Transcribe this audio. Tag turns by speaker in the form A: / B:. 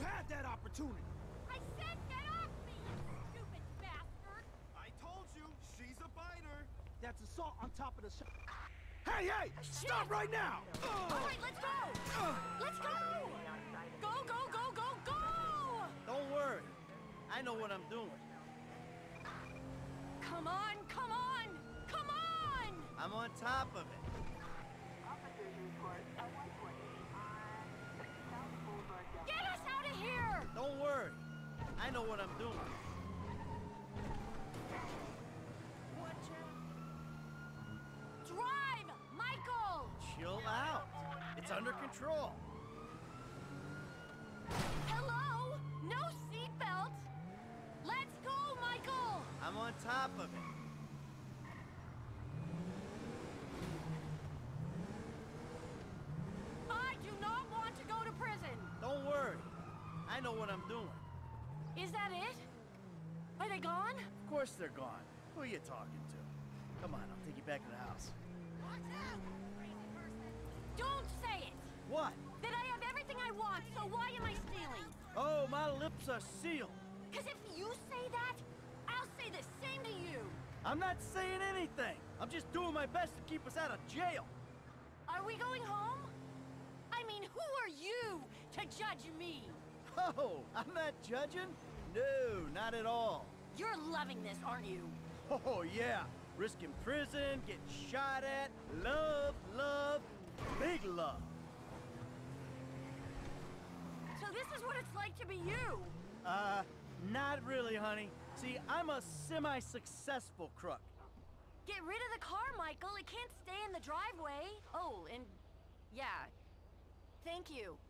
A: had that opportunity!
B: I said get off me, you stupid bastard!
C: I told you, she's a biter.
A: That's assault on top of the shot. Hey, hey! Stop right now!
B: All right, let's go! Let's go! Go, go, go, go, go!
D: Don't worry. I know what I'm doing.
B: Come on, come on! Come on!
D: I'm on top of it.
E: Officers report a 140 on South Boulevard.
B: Get us out of here!
D: Don't worry. I know what I'm doing.
B: Drive, Michael!
D: Chill out. It's under control.
B: Hello? No seatbelt? Let's go, Michael!
D: I'm on top of it.
B: I do not want to go to prison!
D: Don't worry. I know what I'm doing.
B: Is that it? Are they gone?
D: Of course they're gone. Who are you talking to? Come on, I'll take you back to the house.
B: Watch out, crazy person! Don't say it!
D: What?
B: That I have everything I want, so why am I stealing?
D: Oh, my lips are sealed.
B: Because if you say that, I'll say the same to you!
D: I'm not saying anything. I'm just doing my best to keep us out of jail.
B: Are we going home? I mean, who are you to judge me?
D: Oh, I'm not judging? No, not at all.
B: You're loving this, aren't you?
D: Oh, yeah. Risking prison, getting shot at, love, big love.
B: So this is what it's like to be you!
D: Not really, honey. See, I'm a semi-successful crook.
B: Get rid of the car, Michael. It can't stay in the driveway. Oh, and yeah. Thank you.